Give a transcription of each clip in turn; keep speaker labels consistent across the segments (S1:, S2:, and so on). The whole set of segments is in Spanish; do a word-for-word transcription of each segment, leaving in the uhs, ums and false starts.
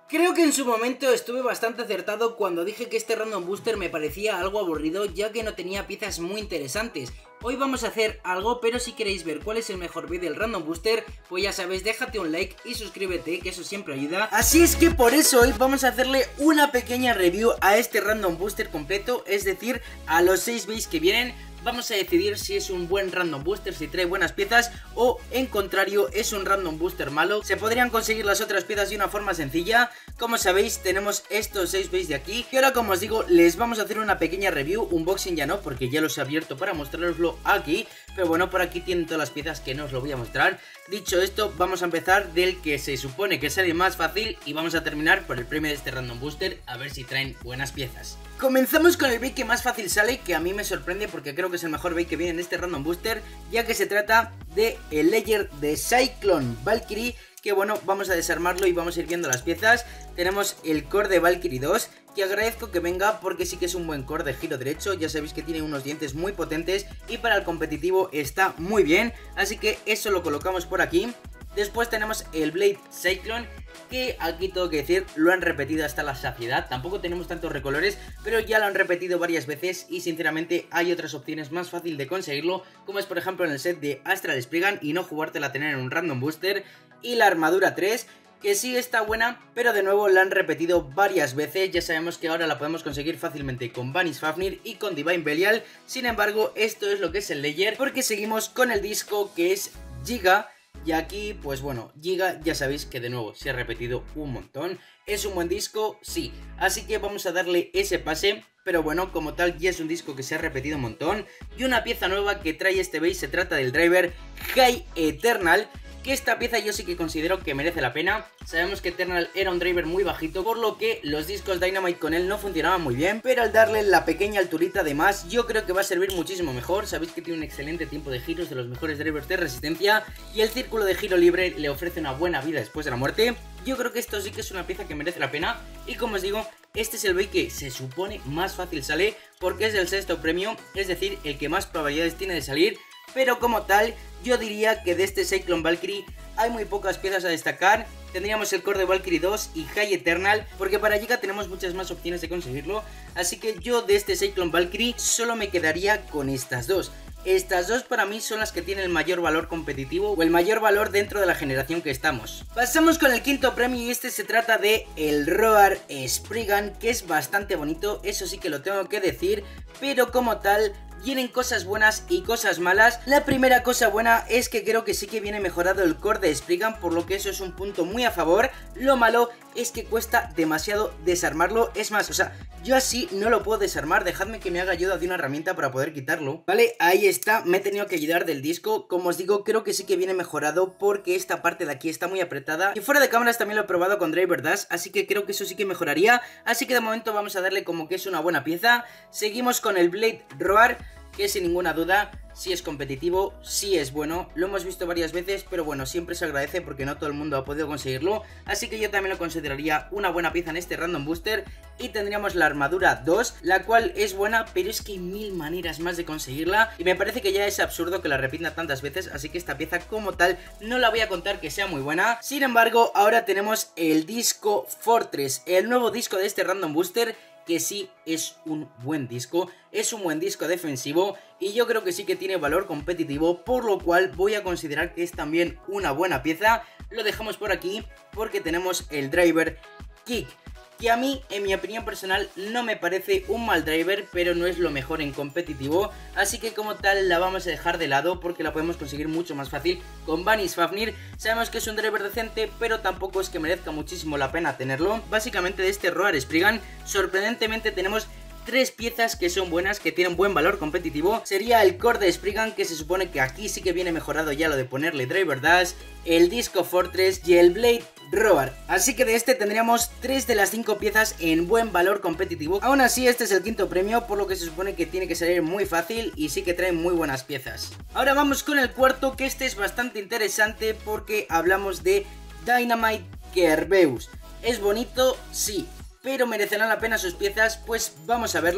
S1: Creo que en su momento estuve bastante acertado cuando dije que este Random Booster me parecía algo aburrido ya que no tenía piezas muy interesantes. Hoy vamos a hacer algo, pero si queréis ver cuál es el mejor vídeo del Random Booster, pues ya sabéis, déjate un like y suscríbete, que eso siempre ayuda. Así es que por eso hoy vamos a hacerle una pequeña review a este Random Booster completo, es decir, a los seis bays que vienen. Vamos a decidir si es un buen Random Booster, si trae buenas piezas o en contrario es un Random Booster malo. Se podrían conseguir las otras piezas de una forma sencilla. Como sabéis, tenemos estos seis bays de aquí y ahora, como os digo, les vamos a hacer una pequeña review. Unboxing ya no, porque ya los he abierto para mostraroslo aquí, pero bueno, por aquí tienen todas las piezas que no os lo voy a mostrar. Dicho esto, vamos a empezar del que se supone que sale más fácil y vamos a terminar por el premio de este Random Booster, a ver si traen buenas piezas. Comenzamos con el bait que más fácil sale, que a mí me sorprende porque creo que es el mejor bait que viene en este Random Booster, ya que se trata de el Layer de Cyclone Valkyrie, que bueno, vamos a desarmarlo y vamos a ir viendo las piezas. Tenemos el core de Valkyrie dos, que agradezco que venga porque sí que es un buen core de giro derecho, ya sabéis que tiene unos dientes muy potentes y para el competitivo está muy bien, así que eso lo colocamos por aquí. Después tenemos el Blade Cyclone, que aquí tengo que decir, lo han repetido hasta la saciedad. Tampoco tenemos tantos recolores, pero ya lo han repetido varias veces y sinceramente hay otras opciones más fácil de conseguirlo, como es por ejemplo en el set de Astral Spriggan y no jugártela a tener en un Random Booster. Y la armadura tres, que sí está buena, pero de nuevo la han repetido varias veces. Ya sabemos que ahora la podemos conseguir fácilmente con Vanish Fafnir y con Divine Belial. Sin embargo, esto es lo que es el Layer, porque seguimos con el disco que es Giga. Y aquí, pues bueno, Giga ya sabéis que de nuevo se ha repetido un montón. ¿Es un buen disco? Sí. Así que vamos a darle ese pase. Pero bueno, como tal ya es un disco que se ha repetido un montón. Y una pieza nueva que trae este base se trata del driver High Eternal, que esta pieza yo sí que considero que merece la pena. Sabemos que Eternal era un driver muy bajito, por lo que los discos Dynamite con él no funcionaban muy bien, pero al darle la pequeña alturita de más, yo creo que va a servir muchísimo mejor. Sabéis que tiene un excelente tiempo de giros, de los mejores drivers de resistencia, y el círculo de giro libre le ofrece una buena vida después de la muerte. Yo creo que esto sí que es una pieza que merece la pena, y como os digo, este es el bait que se supone más fácil sale, porque es el sexto premio, es decir, el que más probabilidades tiene de salir. Pero como tal, yo diría que de este Cyclone Valkyrie hay muy pocas piezas a destacar. Tendríamos el core de Valkyrie dos y High Eternal, porque para Giga tenemos muchas más opciones de conseguirlo. Así que yo de este Cyclone Valkyrie solo me quedaría con estas dos. Estas dos para mí son las que tienen el mayor valor competitivo o el mayor valor dentro de la generación que estamos. Pasamos con el quinto premio y este se trata de el Roar Spriggan, que es bastante bonito, eso sí que lo tengo que decir, pero como tal vienen cosas buenas y cosas malas. La primera cosa buena es que creo que sí que viene mejorado el core de Spriggan, por lo que eso es un punto muy a favor. Lo malo es que cuesta demasiado desarmarlo, es más, o sea, yo así no lo puedo desarmar, dejadme que me haga ayuda de una herramienta para poder quitarlo. Vale, ahí está, me he tenido que ayudar del disco. Como os digo, creo que sí que viene mejorado porque esta parte de aquí está muy apretada. Y fuera de cámaras también lo he probado con Driver Dash, así que creo que eso sí que mejoraría. Así que de momento vamos a darle como que es una buena pieza. Seguimos con el Blade Roar, que sin ninguna duda, si es competitivo, sí es bueno. Lo hemos visto varias veces, pero bueno, siempre se agradece porque no todo el mundo ha podido conseguirlo. Así que yo también lo consideraría una buena pieza en este Random Booster. Y tendríamos la armadura dos, la cual es buena, pero es que hay mil maneras más de conseguirla. Y me parece que ya es absurdo que la repita tantas veces, así que esta pieza como tal no la voy a contar que sea muy buena. Sin embargo, ahora tenemos el disco Fortress, el nuevo disco de este Random Booster, que sí es un buen disco, es un buen disco defensivo y yo creo que sí que tiene valor competitivo, por lo cual voy a considerar que es también una buena pieza. Lo dejamos por aquí porque tenemos el driver Kick, que a mí, en mi opinión personal, no me parece un mal driver, pero no es lo mejor en competitivo, así que como tal la vamos a dejar de lado porque la podemos conseguir mucho más fácil con Vanish Fafnir. Sabemos que es un driver decente, pero tampoco es que merezca muchísimo la pena tenerlo. Básicamente de este Roar Spriggan, sorprendentemente tenemos tres piezas que son buenas, que tienen buen valor competitivo. Sería el core de Spriggan, que se supone que aquí sí que viene mejorado ya lo de ponerle Driver Dash, el disco Fortress y el Blade Roar. Así que de este tendríamos tres de las cinco piezas en buen valor competitivo. Aún así, este es el quinto premio, por lo que se supone que tiene que salir muy fácil y sí que trae muy buenas piezas. Ahora vamos con el cuarto, que este es bastante interesante porque hablamos de Dynamite Kerbeus. ¿Es bonito? Sí. Pero merecerán la pena sus piezas, pues vamos a verlo.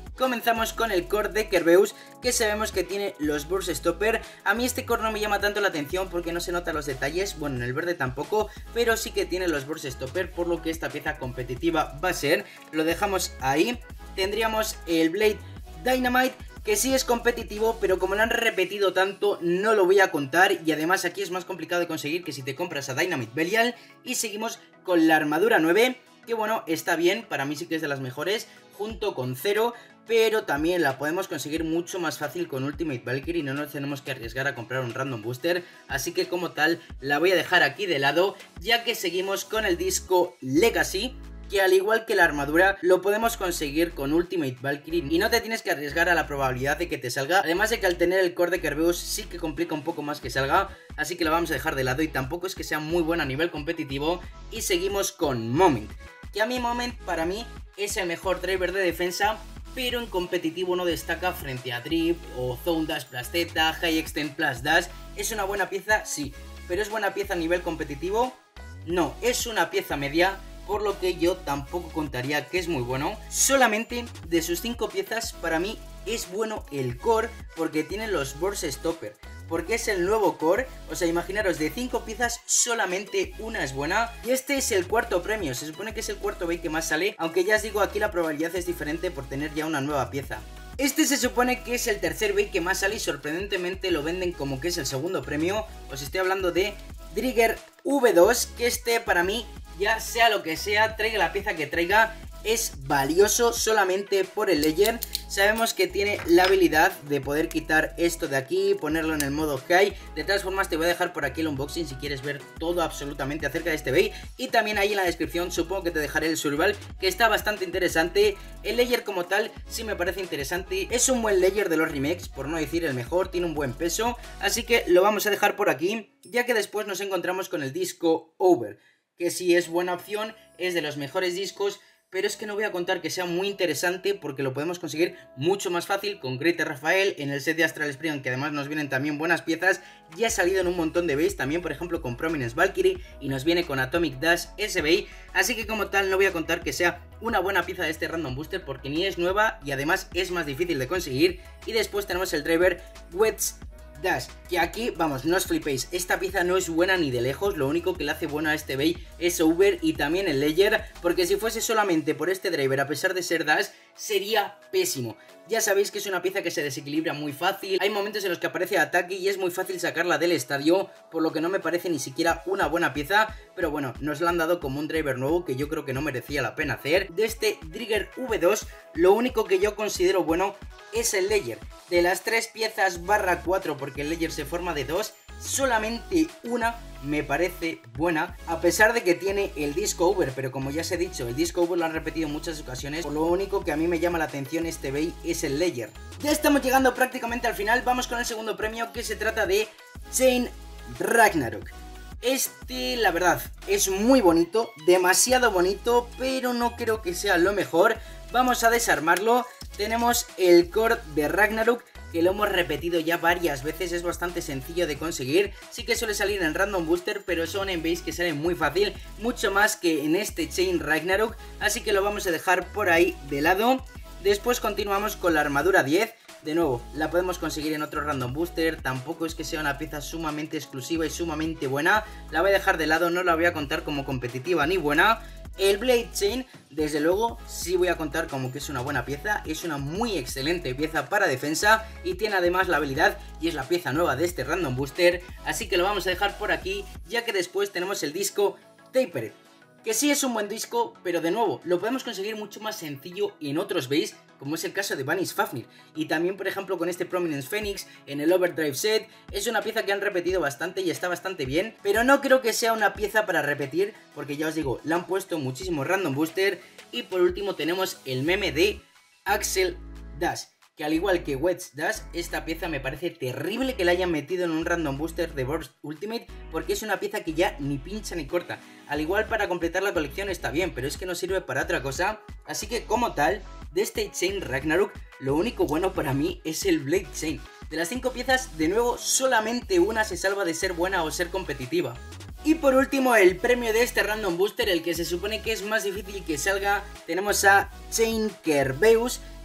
S1: Comenzamos con el core de Kerbeus, que sabemos que tiene los Burst Stopper. A mí este core no me llama tanto la atención porque no se notan los detalles, bueno, en el verde tampoco, pero sí que tiene los Burst Stopper, por lo que esta pieza competitiva va a ser. Lo dejamos ahí. Tendríamos el Blade Dynamite, que sí es competitivo, pero como lo han repetido tanto, no lo voy a contar. Y además aquí es más complicado de conseguir que si te compras a Dynamite Belial. Y seguimos con la armadura nueve, que bueno, está bien, para mí sí que es de las mejores, junto con Zero, pero también la podemos conseguir mucho más fácil con Ultimate Valkyrie y no nos tenemos que arriesgar a comprar un Random Booster, así que como tal la voy a dejar aquí de lado, ya que seguimos con el disco Legacy, que al igual que la armadura lo podemos conseguir con Ultimate Valkyrie y no te tienes que arriesgar a la probabilidad de que te salga, además de que al tener el core de Kerbeus sí que complica un poco más que salga, así que lo vamos a dejar de lado y tampoco es que sea muy buena a nivel competitivo. Y seguimos con Moment, que a mí Moment para mí es el mejor driver de defensa, pero en competitivo no destaca frente a Drip o Zone Dash plus Z, High Extend plus Dash. ¿Es una buena pieza? Sí, pero ¿es buena pieza a nivel competitivo? No, es una pieza media, por lo que yo tampoco contaría que es muy bueno. Solamente de sus cinco piezas para mí es bueno el core, porque tiene los Burst Stopper, porque es el nuevo core. O sea, imaginaros, de cinco piezas solamente una es buena. Y este es el cuarto premio, se supone que es el cuarto bait que más sale, aunque ya os digo, aquí la probabilidad es diferente por tener ya una nueva pieza. Este se supone que es el tercer bait que más sale y sorprendentemente lo venden como que es el segundo premio. Os estoy hablando de Trigger V dos, que este para mí, ya sea lo que sea, traiga la pieza que traiga, es valioso solamente por el layer. Sabemos que tiene la habilidad de poder quitar esto de aquí, ponerlo en el modo high. De todas formas te voy a dejar por aquí el unboxing si quieres ver todo absolutamente acerca de este bait. Y también ahí en la descripción supongo que te dejaré el survival, que está bastante interesante. El layer como tal sí me parece interesante. Es un buen layer de los remakes, por no decir el mejor, tiene un buen peso. Así que lo vamos a dejar por aquí, ya que después nos encontramos con el disco Over, que sí es buena opción, es de los mejores discos, pero es que no voy a contar que sea muy interesante porque lo podemos conseguir mucho más fácil con Greater Rafael en el set de Astral Spring, que además nos vienen también buenas piezas. Ya ha salido en un montón de bays, también por ejemplo con Prominence Valkyrie, y nos viene con Atomic Dash S B I, así que como tal no voy a contar que sea una buena pieza de este Random Booster porque ni es nueva y además es más difícil de conseguir. Y después tenemos el driver Wedge Dash, que aquí, vamos, no os flipéis, esta pieza no es buena ni de lejos. Lo único que le hace bueno a este bait es Over y también el layer, porque si fuese solamente por este driver, a pesar de ser Dash, sería pésimo. Ya sabéis que es una pieza que se desequilibra muy fácil, hay momentos en los que aparece ataque y es muy fácil sacarla del estadio, por lo que no me parece ni siquiera una buena pieza, pero bueno, nos la han dado como un driver nuevo que yo creo que no merecía la pena hacer. De este Trigger V dos, lo único que yo considero bueno es el layer. De las tres piezas barra cuatro, porque el layer se forma de dos, solamente una me parece buena, a pesar de que tiene el disco Over, pero como ya os he dicho, el disco Over lo han repetido en muchas ocasiones, por lo único que a mí me llama la atención este bait es el layer. Ya estamos llegando prácticamente al final, vamos con el segundo premio, que se trata de Chain Ragnarok. Este, la verdad, es muy bonito, demasiado bonito, pero no creo que sea lo mejor. Vamos a desarmarlo. Tenemos el core de Ragnarok, que lo hemos repetido ya varias veces, es bastante sencillo de conseguir. Sí que suele salir en Random Booster, pero son en base que salen muy fácil, mucho más que en este Chain Ragnarok, así que lo vamos a dejar por ahí de lado. Después continuamos con la armadura diez. De nuevo, la podemos conseguir en otro Random Booster, tampoco es que sea una pieza sumamente exclusiva y sumamente buena. La voy a dejar de lado, no la voy a contar como competitiva ni buena. El Blade Chain, desde luego, sí voy a contar como que es una buena pieza, es una muy excelente pieza para defensa y tiene además la habilidad y es la pieza nueva de este Random Booster, así que lo vamos a dejar por aquí, ya que después tenemos el disco Tapered, que sí es un buen disco, pero de nuevo, lo podemos conseguir mucho más sencillo en otros bays, como es el caso de Vanish Fafnir, y también por ejemplo con este Prominence Phoenix en el Overdrive set. Es una pieza que han repetido bastante y está bastante bien, pero no creo que sea una pieza para repetir, porque ya os digo, la han puesto muchísimo Random Booster. Y por último tenemos el meme de Axel Dash, que al igual que Wedge Dash, esta pieza me parece terrible que la hayan metido en un Random Booster de Burst Ultimate, porque es una pieza que ya ni pincha ni corta. Al igual para completar la colección está bien, pero es que no sirve para otra cosa. Así que como tal, de este Chain Ragnarok, lo único bueno para mí es el Blade Chain. De las cinco piezas, de nuevo, solamente una se salva de ser buena o ser competitiva. Y por último, el premio de este Random Booster, el que se supone que es más difícil que salga, tenemos a Chain Kerbeus,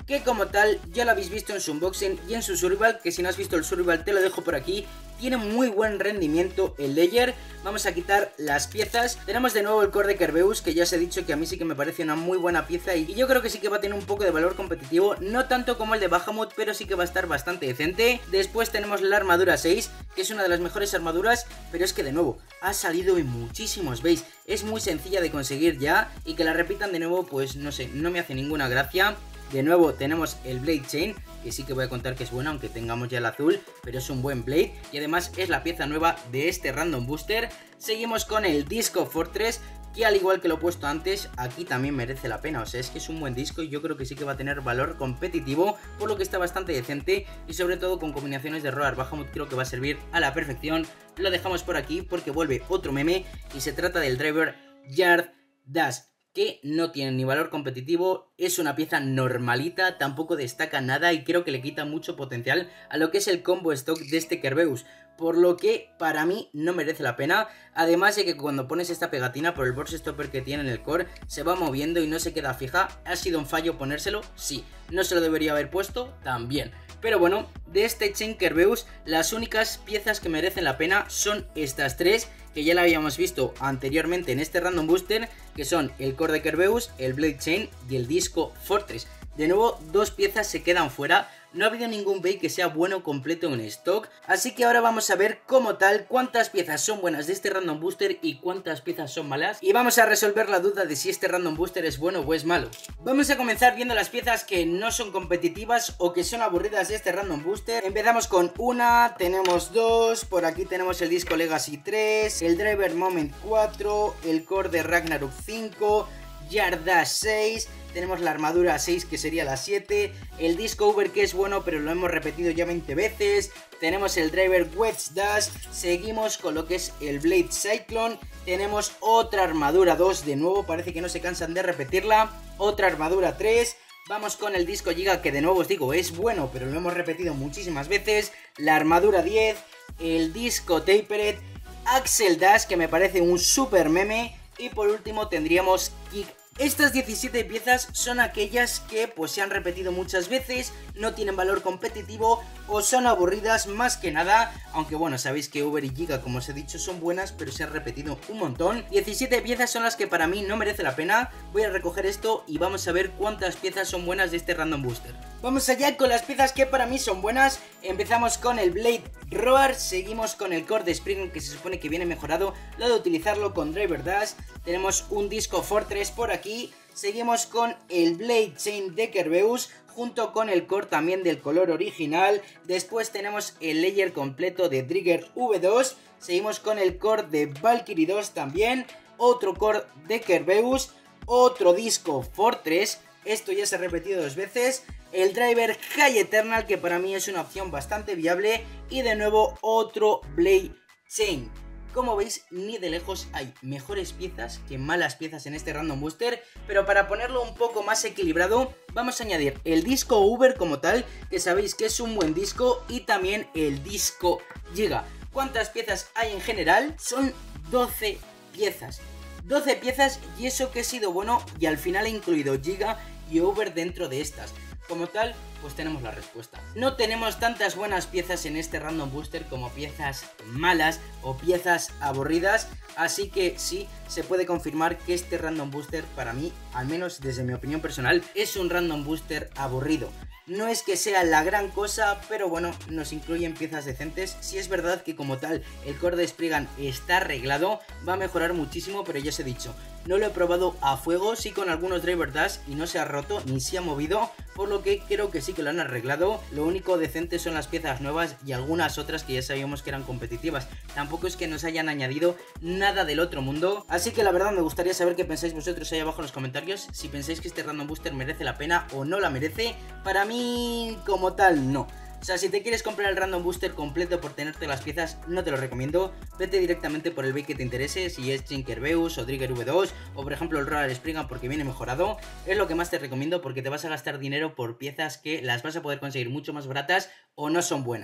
S1: que como tal ya lo habéis visto en su unboxing y en su survival, que si no has visto el survival te lo dejo por aquí. Tiene muy buen rendimiento el Ledger. Vamos a quitar las piezas. Tenemos de nuevo el core de Kerbeus, que ya os he dicho que a mí sí que me parece una muy buena pieza y yo creo que sí que va a tener un poco de valor competitivo, no tanto como el de Bahamut, pero sí que va a estar bastante decente. Después tenemos la armadura seis, que es una de las mejores armaduras, pero es que de nuevo ha salido en muchísimos, ¿veis? Es muy sencilla de conseguir ya y que la repitan de nuevo, pues no sé, no me hace ninguna gracia. De nuevo tenemos el Blade Chain, que sí que voy a contar que es bueno, aunque tengamos ya el azul, pero es un buen Blade y además es la pieza nueva de este Random Booster. Seguimos con el Disco Fortress, que al igual que lo he puesto antes, aquí también merece la pena, o sea, es que es un buen disco y yo creo que sí que va a tener valor competitivo, por lo que está bastante decente y sobre todo con combinaciones de Roar Bahamut creo que va a servir a la perfección. Lo dejamos por aquí porque vuelve otro meme y se trata del driver Yard Dash, que no tiene ni valor competitivo, es una pieza normalita, tampoco destaca nada y creo que le quita mucho potencial a lo que es el combo stock de este Kerbeus, por lo que para mí no merece la pena. Además de que cuando pones esta pegatina por el burst stopper que tiene en el core se va moviendo y no se queda fija. ¿Ha sido un fallo ponérselo? Sí. ¿No se lo debería haber puesto? También. Pero bueno, de este Chain Kerbeus las únicas piezas que merecen la pena son estas tres, que ya la habíamos visto anteriormente en este Random Booster, que son el core de Kerbeus, el Blade Chain y el Disco Fortress. De nuevo, dos piezas se quedan fuera. No ha habido ningún bait que sea bueno completo en stock, así que ahora vamos a ver como tal cuántas piezas son buenas de este Random Booster y cuántas piezas son malas, y vamos a resolver la duda de si este Random Booster es bueno o es malo. Vamos a comenzar viendo las piezas que no son competitivas o que son aburridas de este Random Booster. Empezamos con una, tenemos dos, por aquí tenemos el Disco Legacy tres, el Driver Moment cuatro, el Core de Ragnarok cinco, Yard Dash seis, tenemos la armadura seis que sería la siete, el Disco Uber que es bueno pero lo hemos repetido ya veinte veces, tenemos el Driver Wedge Dash, seguimos con lo que es el Blade Cyclone, tenemos otra armadura dos, de nuevo parece que no se cansan de repetirla, otra armadura tres, vamos con el Disco Giga que de nuevo os digo es bueno pero lo hemos repetido muchísimas veces, la armadura diez, el Disco Tapered, Axel Dash que me parece un super meme y por último tendríamos Kick. Estas diecisiete piezas son aquellas que pues se han repetido muchas veces, no tienen valor competitivo o son aburridas más que nada, aunque bueno, sabéis que Uber y Giga como os he dicho son buenas pero se han repetido un montón. diecisiete piezas son las que para mí no merece la pena. Voy a recoger esto y vamos a ver cuántas piezas son buenas de este Random Booster. Vamos allá con las piezas que para mí son buenas. Empezamos con el Blade Roar, seguimos con el Core de Spring que se supone que viene mejorado, lo de utilizarlo con Driver Dash, tenemos un Disco Fortress por aquí, seguimos con el Blade Chain de Kerbeus junto con el core también del color original, después tenemos el layer completo de Trigger V dos, seguimos con el core de Valkyrie dos también, otro core de Kerbeus, otro Disco Fortress, esto ya se ha repetido dos veces, el Driver High Eternal que para mí es una opción bastante viable y de nuevo otro Blade Chain. Como veis, ni de lejos hay mejores piezas que malas piezas en este Random Booster, pero para ponerlo un poco más equilibrado, vamos a añadir el Disco Uber como tal, que sabéis que es un buen disco, y también el Disco Giga. ¿Cuántas piezas hay en general? Son doce piezas. doce piezas y eso que he sido bueno y al final he incluido Giga y Uber dentro de estas. Como tal, pues tenemos la respuesta. No tenemos tantas buenas piezas en este Random Booster como piezas malas o piezas aburridas, así que sí, se puede confirmar que este Random Booster para mí, al menos desde mi opinión personal, es un Random Booster aburrido. No es que sea la gran cosa, pero bueno, nos incluyen piezas decentes. Sí es verdad que como tal el core de Spriggan está arreglado, va a mejorar muchísimo, pero ya os he dicho, no lo he probado a fuego, sí con algunos Driver Dash y no se ha roto ni se ha movido, por lo que creo que sí que lo han arreglado. Lo único decente son las piezas nuevas y algunas otras que ya sabíamos que eran competitivas. Tampoco es que nos hayan añadido nada del otro mundo, así que la verdad me gustaría saber qué pensáis vosotros ahí abajo en los comentarios, si pensáis que este Random Booster merece la pena o no la merece. Para mí como tal no. O sea, si te quieres comprar el Random Booster completo por tenerte las piezas, no te lo recomiendo. Vete directamente por el bait que te interese, si es Chain Kerbeus o Trigger V dos o por ejemplo el Roar Spriggan porque viene mejorado. Es lo que más te recomiendo porque te vas a gastar dinero por piezas que las vas a poder conseguir mucho más baratas o no son buenas.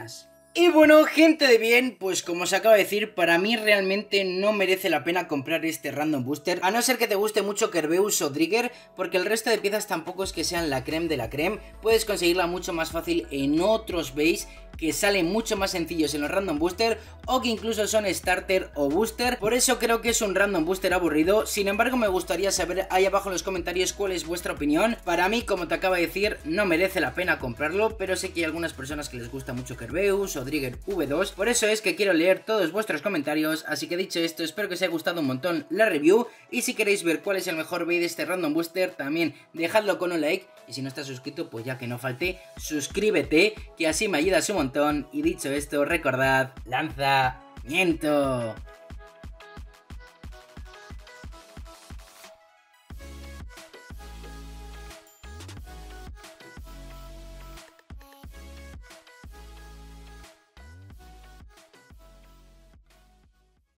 S1: Y bueno, gente de bien, pues como os acabo de decir, para mí realmente no merece la pena comprar este Random Booster, a no ser que te guste mucho Kerbeus o Trigger, porque el resto de piezas tampoco es que sean la creme de la creme, puedes conseguirla mucho más fácil en otros base que salen mucho más sencillos en los Random Booster o que incluso son Starter o Booster. Por eso creo que es un Random Booster aburrido. Sin embargo, me gustaría saber ahí abajo en los comentarios cuál es vuestra opinión. Para mí, como te acabo de decir, no merece la pena comprarlo, pero sé que hay algunas personas que les gusta mucho Kerbeus o Trigger V dos. Por eso es que quiero leer todos vuestros comentarios. Así que dicho esto, espero que os haya gustado un montón la review. Y si queréis ver cuál es el mejor bait de este Random Booster, también dejadlo con un like. Y si no estás suscrito, pues ya que no falte, suscríbete, que así me ayudas un montón. Y dicho esto, recordad, lanzamiento.